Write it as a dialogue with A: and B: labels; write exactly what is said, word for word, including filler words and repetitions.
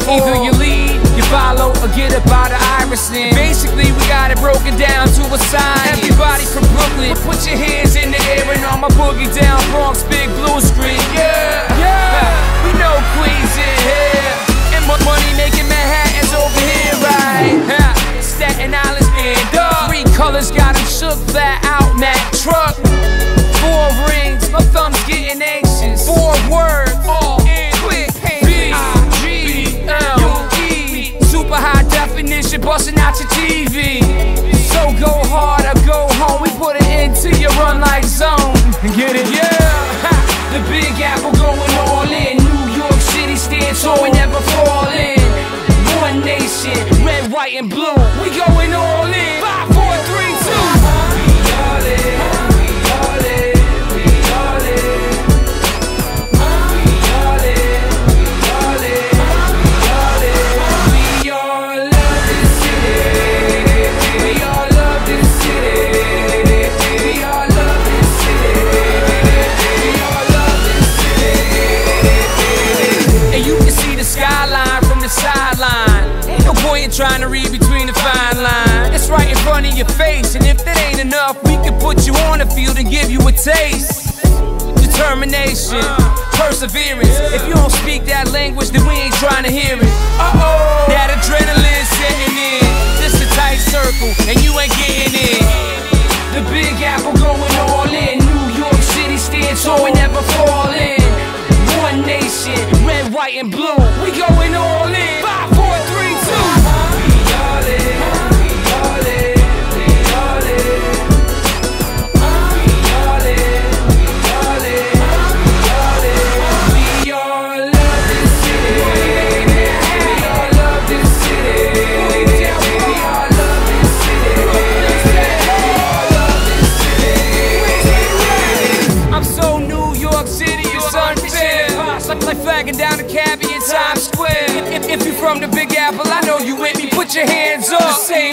A: Either you lead, you follow, or get up out of Iverson. Basically, we got it broken down to a science. Everybody from Brooklyn, put your hands in the air and on my boogie down Bronx, big blue screen. Yeah, yeah, we know Queens in here, and money making Manhattan's over here, right? Staten Island stand up. Three colors got them shook, flat out, Mac truck. Four rings, my thumb's getting anxious. Four words, all in quick. B I G L E, super high definition, busting out your T V. So go hard or go home, we put it into your run like zone. Get it? Yeah. The Big Apple going all in. New York City stands tall, we never fall in. One nation, red, white, and blue. We going all in. Five, four, three, two. We all in. We all in. We all in. We all in. We all in. We all in. We all love this city. We all love this city. We all love this city. We all love this city. And you can see the skyline from the sideline. Ain't no point in trying to read between the fine lines. It's right in front of your face, and if that ain't enough, we can put you on the field and give you a taste. Determination, perseverance. If you don't speak that language, then we ain't trying to hear it. Uh-oh, that adrenaline setting in. This a tight circle, and you ain't getting in. The Big Apple going all in. New York City stands tall, we never fall in. One nation, red, white, and blue. We going all in. Five, four, three, two. We all in. We all in. We all in. We all in. We all in. We all in. We all love this city. We all love this city. We all love this city. We all love this city. I'm so New York City, it's unfair. Like flagging down the cabbie in Times Square. If, if you from the Big Apple, I know you with me. Put your hands up.